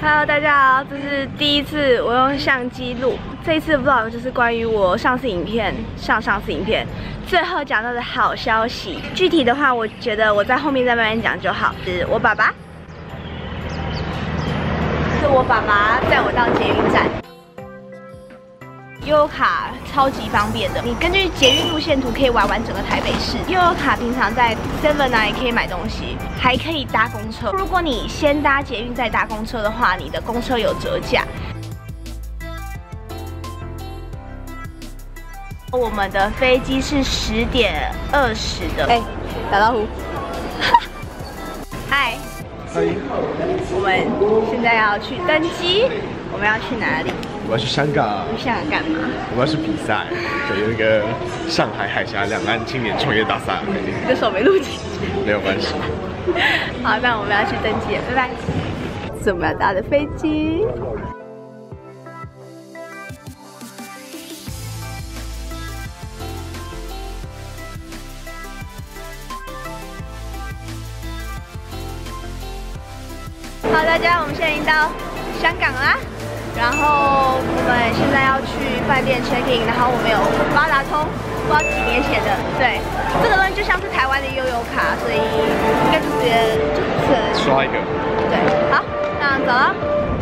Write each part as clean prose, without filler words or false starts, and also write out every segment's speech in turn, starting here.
Hello， 大家好，这是第一次我用相机录。这一次 vlog 就是关于我上次影片最后讲到的好消息。具体的话，我觉得我在后面再慢慢讲就好。是我爸爸，是我爸爸载我到捷运站。悠游卡超级方便的，你根据捷运路线图可以玩完整个台北市。悠游卡平常在 Seven 啊也可以买东西，还可以搭公车。如果你先搭捷运再搭公车的话，你的公车有折价。我们的飞机是10点20的。打招呼。嗨。 嗨。 我们现在要去登机，我们要去哪里？ 我要去香港。 去香港干嘛？ 我要去比赛，有一个上海海峡两岸青年创业大赛。 你的手没录进去。 没有关系。 好，那我们要去登机了，拜拜。这是我们要搭的飞机。好，大家，我们现在已经到香港啦。然后我们现在要去饭店 check in， 然后我们有八达通，不知道几年前的，对，这个东西就像是台湾的悠游卡，所以应该就直接刷一个。 对，好，那走了。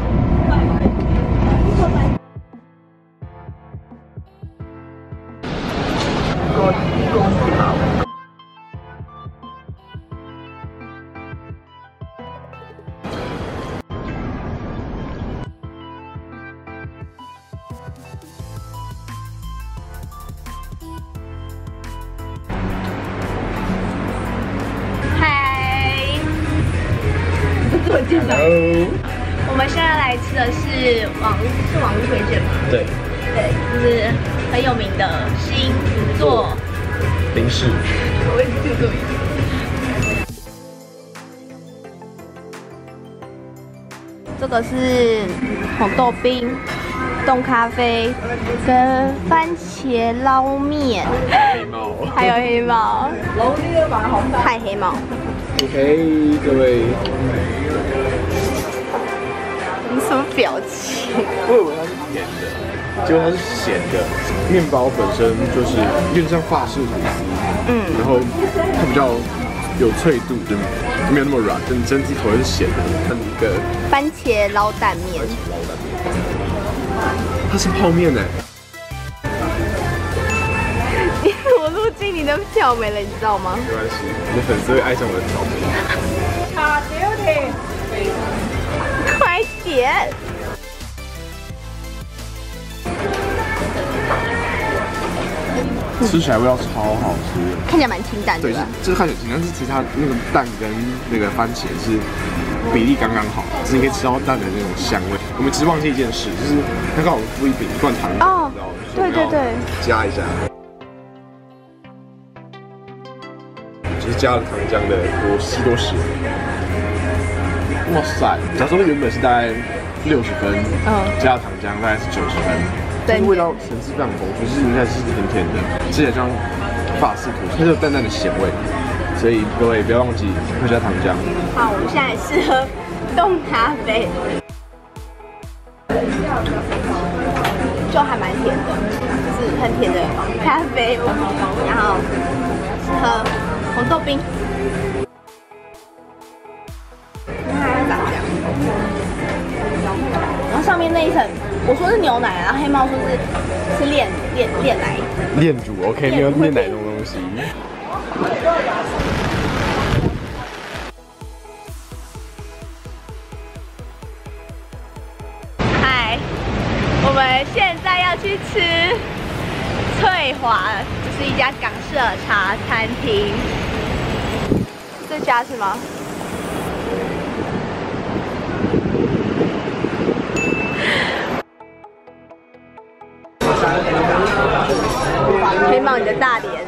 Hello， 我们现在来吃的是网络推荐吗？ 对， 就是很有名的星座冰室。 我也是这个。这个是红豆冰、冻咖啡跟番茄捞面， 黑猫， 还有黑猫，太黑猫。 OK， 各位。 你什么表情？ 我以为它是甜的，结果它是咸的。面包本身就是有点像法式吐司，然后它比较有脆度，就没有那么软，但整体口味是咸的。它一个番茄捞蛋面， 它是泡面哎。 我录进你的票没了，你知道吗？ 没关系，你的粉丝会爱上我的挑眉。 卡丢的，快点！ 吃起来味道超好吃， 看起来蛮清淡的。 对，这看起来清淡，但是其实它那个蛋跟那个番茄是比例刚刚好，就是你可以吃到蛋的那种香味。我们其实忘记一件事，就是它刚好附一罐糖哦，对对对， 加一下。就是加了糖浆的多西多士。哇塞！假如说原本是大概60分，加了糖浆大概是90分，对，味道层次非常丰富，就是应该是甜甜的，吃起来像法式吐司，它有淡淡的咸味，所以各位不要忘记会加糖浆。 好，我们现在是喝冻咖啡，就还蛮甜的，就是很甜的咖啡，然后喝红豆冰。然后上面那一层，我说是牛奶，然后黑猫说是炼奶。 炼乳 OK， 没有炼奶这种东西。 嗨，我们现在要去吃翠华，这是一家港式的茶餐厅。这家是吗？黑猫，你的大脸。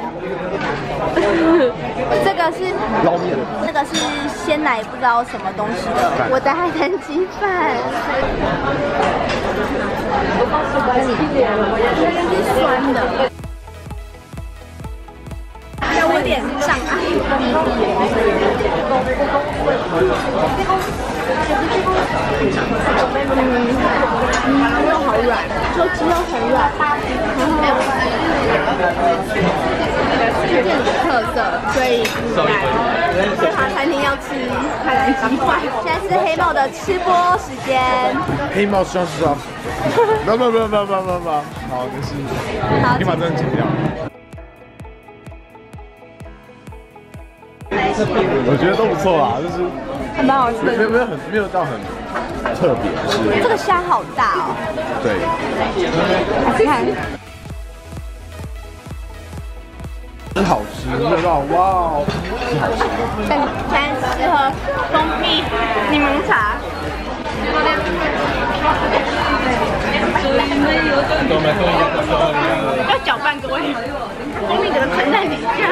这个是捞面， 这个是鲜奶不知道什么东西的，我的海南鸡饭。是酸的。有点障碍。 肉好软，就鸡肉很软，然后是店里的特色，所以翠华餐厅要吃海南鸡块。现在是黑帽的吃播时间。 黑帽吃到，不，好，没事，你把这段剪掉。我觉得都不错啦，就是还蛮好吃的， 没有到很特别，是这个虾好大哦。 对， 来看， 很好吃，没有到哇，是好吃。 现在适合蜂蜜柠檬茶。要搅拌各位，蜂蜜整个沉在里面。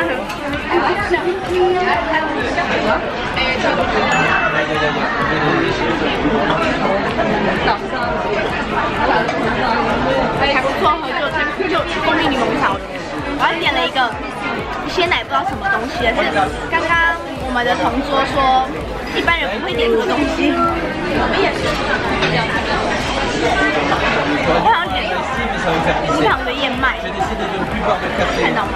还不错，喝就蜂蜜柠檬茶。我还点了一个鲜奶，不知道什么东西，是刚刚我们的同桌说一般人不会点这个东西。我好像点无糖的燕麦，看到吗？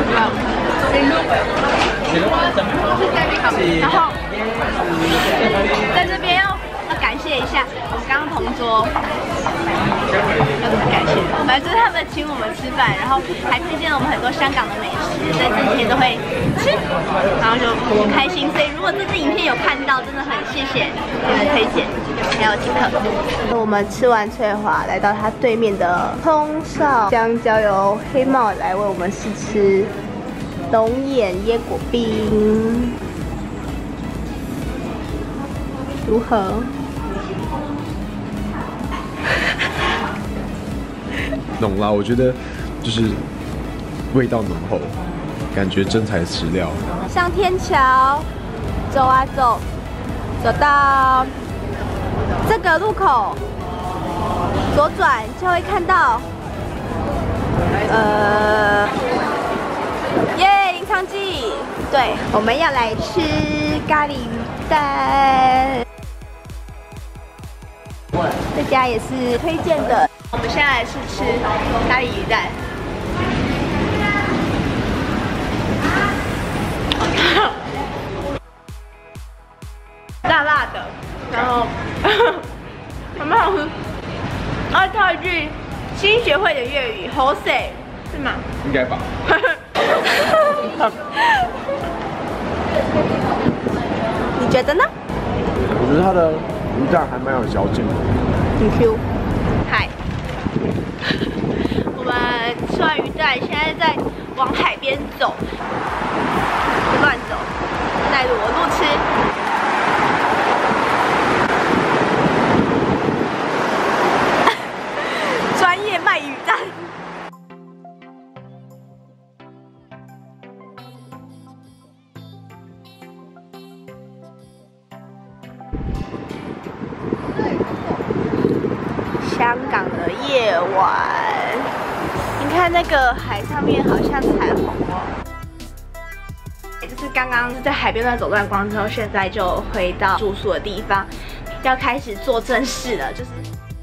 然后在这边要感谢一下我们刚刚同桌，要怎么感谢？反正就是他们请我们吃饭，然后还推荐了我们很多香港的美食，所以这几天都会吃，然后就很开心。所以如果这支影片有看到，真的很谢谢你们推荐，还有请客。我们吃完翠华，来到它对面的通少香蕉由黑帽来为我们试吃龙眼椰果冰，如何？ 浓啦，我觉得就是味道浓厚，感觉真材实料。 上天桥，走啊走，走到这个路口，左转就会看到，耶，隐藏记。对，我们要来吃咖喱鱼蛋，这家也是推荐的。我们现在来试吃咖喱鱼蛋。辣辣的，然后还蛮好吃。啊，套一句新学会的粤语，好食是吗？ 应该吧。 你觉得呢？ 我觉得它的鱼蛋还蛮有嚼劲的， 很 Q。嗨，我们吃完鱼蛋，现在在往海边走，不乱走，带着我路吃。专业卖鱼蛋。香港的夜晚，你看那个海上面好像彩虹哦。就是刚刚在海边那走乱逛之后，现在就回到住宿的地方，要开始做正事了。就是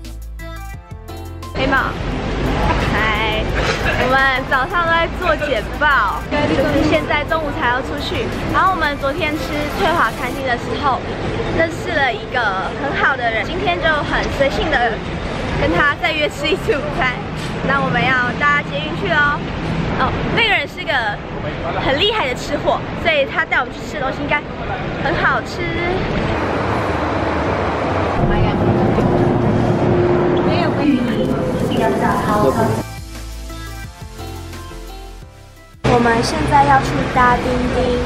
黑帽，嗨，我们早上都在做简报，就是现在中午才要出去。然后我们昨天吃翠华餐厅的时候，认识了一个很好的人，今天就很随性的跟他再约吃一次午餐。那我们要搭捷运去咯。哦，那个人是个很厉害的吃货，所以他带我们去吃的东西应该很好吃。我们现在要去搭叮叮。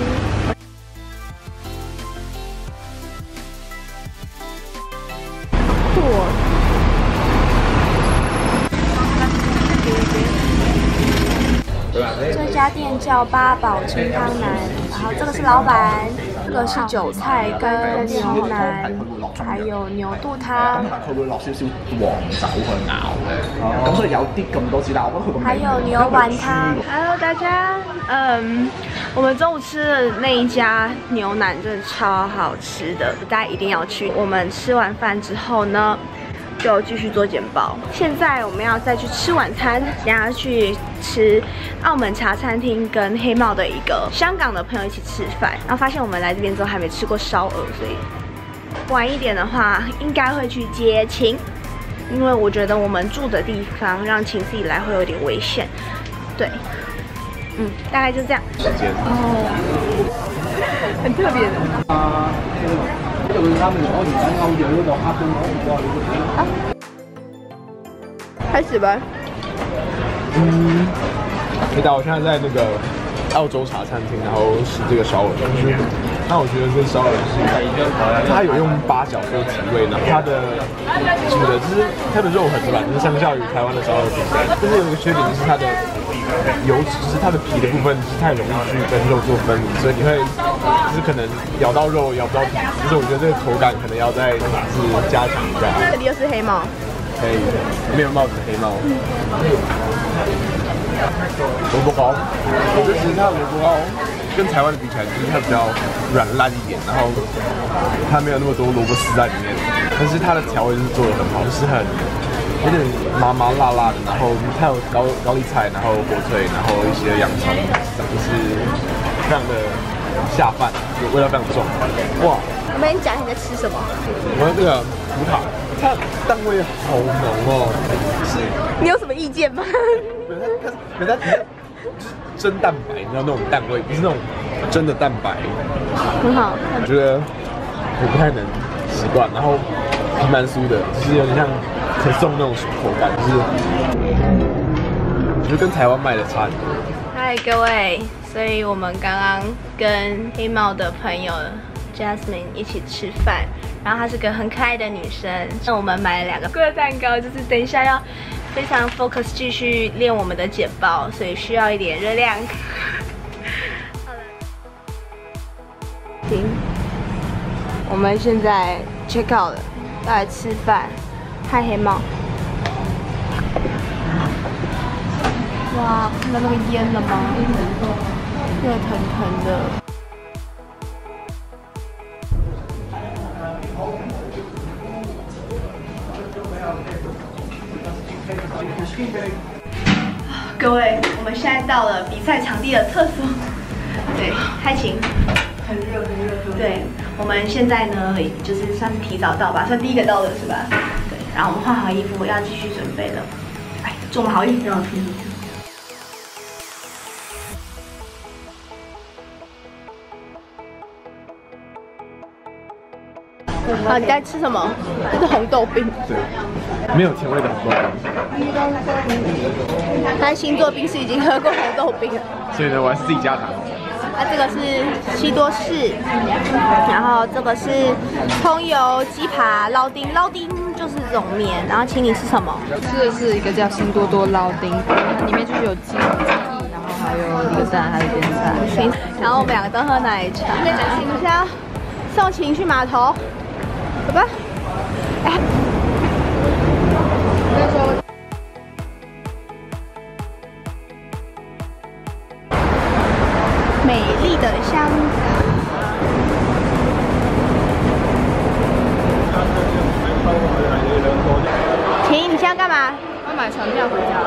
这家店叫八宝清汤腩，然后这个是老板， 个是韭菜跟牛腩，还有牛肚湯。 佢會落少少黃酒去熬嘅，咁所以有啲咁多汁，但我覺得佢個還有牛丸湯。Hello 大家，我们中午吃的那一家牛腩真的超好吃的，大家一定要去。我们吃完饭之后呢，就继续做简报。现在我们要再去吃晚餐，等下去吃澳门茶餐厅跟黑帽的一个香港的朋友一起吃饭，然后发现我们来这边之后还没吃过烧鹅，所以晚一点的话应该会去接晴，因为我觉得我们住的地方让晴自己来会有点危险。对，大概就这样。 时间很特别的。开始吧。 我现在在那个澳洲茶餐厅，然后吃这个烧鹅。那我觉得这个烧鹅是，它有用八角做提味，然后它的煮的就是它的肉很软，就是相较于台湾的烧鹅饼干，但是有一个缺点就是它的油脂，就是它的皮的部分就是太容易去跟肉做分离，所以你会就是可能咬到肉咬不到皮，就是我觉得这个口感可能要再就是加强一下。 这里又是黑帽。 可以，没有帽子的黑帽。萝卜糕，我觉得其实它的萝卜糕跟台湾的比起来，就是它比较软烂一点，然后它没有那么多萝卜丝在里面，但是它的调味就是做的很好，就是很有点麻麻辣辣的，然后它有高丽菜，然后火腿，然后一些洋葱，就是非常的下饭，味道非常重。哇！ 我跟你讲你在吃什么？ 我的这个葡挞。它蛋味好浓哦，是。 你有什么意见吗？ 可它就是真蛋白，你知道那种蛋味，不是那种真的蛋白。 很好。 我觉得我不太能习惯，然后皮蛮酥的，就是有点像可颂那种口感，就是我觉得跟台湾卖的差很多。 嗨，各位，所以我们刚刚跟黑帽的朋友 Jasmine 一起吃饭。然后她是个很可爱的女生，那我们买了2个个蛋糕，就是等一下要非常 focus 继续练我们的简报，所以需要一点热量。好了，行，我们现在 check out 了，要来吃饭。嗨，黑帽。哇，看到那个烟了吗？热腾腾的。各位，我们现在到了比赛场地的厕所。对，嗨晴，很热很热。对，我们现在呢，就是算是提早到吧，算第一个到的是吧？对，然后我们换好衣服，要继续准备了。哎，做好衣服让我听。好，你在吃什么？这是红豆冰。 对，没有甜味的红豆冰。 他星座冰是已经喝过红豆冰了， 所以呢，我还是自己加糖。 这个是西多士，然后这个是葱油鸡扒捞丁，捞丁就是这种面。然后请你吃什么？ 吃的是一个叫新多多捞丁，它里面就是有鸡翼，然后还有一个蛋，还有边菜。 然后我们2个都喝奶茶。等一下送晴去码头。走吧。哎。美丽的香港。晴，你现在干嘛？ 要买船票回家。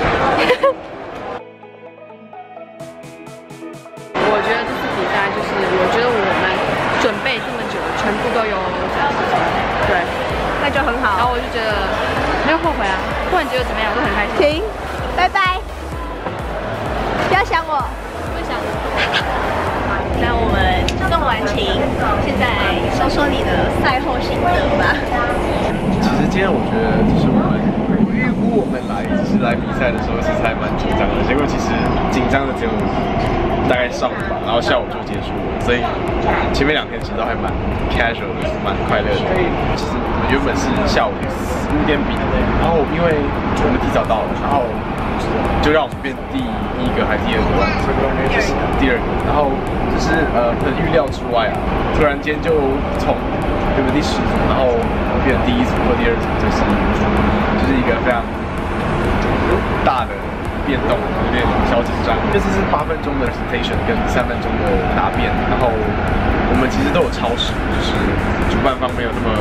我觉得这次比赛就是，我觉得我们准备这么久，全部都有展示出来，对， 那就很好。 然后我就觉得没有后悔啊，不管结果怎么样，我都很开心。 停，拜拜，不要想我， 不想。 那我们送完晴，现在说说你的赛后心得吧。 其实今天我觉得就是我预估我们就是来比赛的时候其实还蛮紧张的，结果其实紧张的只有大概上午吧，然后下午就结束了，所以前面2天其实都还蛮 casual 的，蛮快乐的。其实我们原本是下午5点比的，然后因为我们提早到了，然后就让我们变第1个还是第2个？就是第2个。然后就是很预料之外啊，突然间就从原本第10组，然后变成第1组或第2组，就是一个非常大的变动，有点小紧张。这次是8分钟的 presentation 跟3分钟的答辩，然后我们其实都有超时，就是主办方没有那么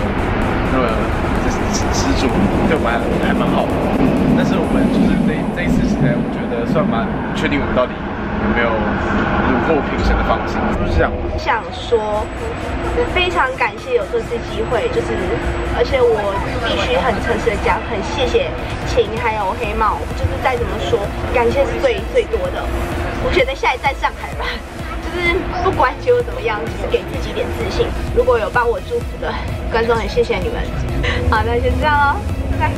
执着，对我们还蛮好的。但是我们就是这一次起来，我觉得算蛮确定我们到底有没有虏获评审的放心，就是这样。 想说，非常感谢有这次机会，而且我必须很诚实的讲，很谢谢晴还有黑帽，就是再怎么说，感谢是最多的。我觉得下一站上海吧。就是不管结果怎么样，就是给自己一点自信。如果有帮我祝福的观众，也谢谢你们。好，那先这样喽，拜拜。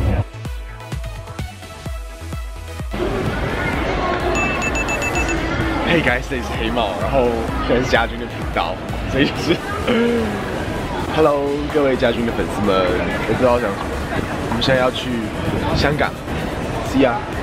Hey guys， 这里是黑帽，然后现在是家军的频道，所以就是Hello， 各位家军的粉丝们，我不知道讲什么。我们现在要去香港 ，See ya。